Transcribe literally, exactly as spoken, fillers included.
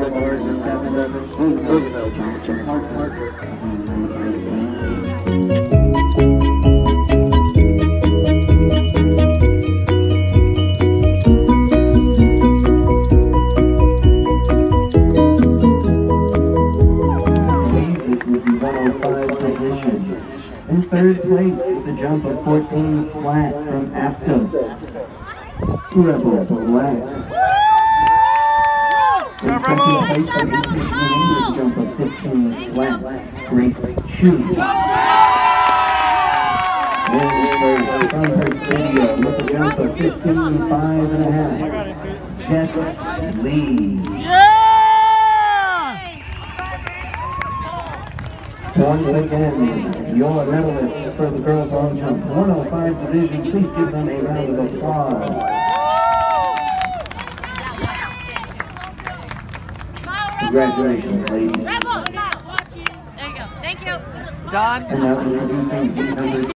Bars and seven seven Mark Marker. In third place with a jump of fourteen flat from Aptos. Rebel Black. In second place from eighteen with a jump of fifteen flat, Grace Chu. And third from Presidio with a jump of fifteen five and a half, Jess Lee. Once again, your medalists for the girls long jump one oh five division. Please give them a round of applause. Congratulations, ladies. There you go. Thank you. Don. And now introducing eight hundred.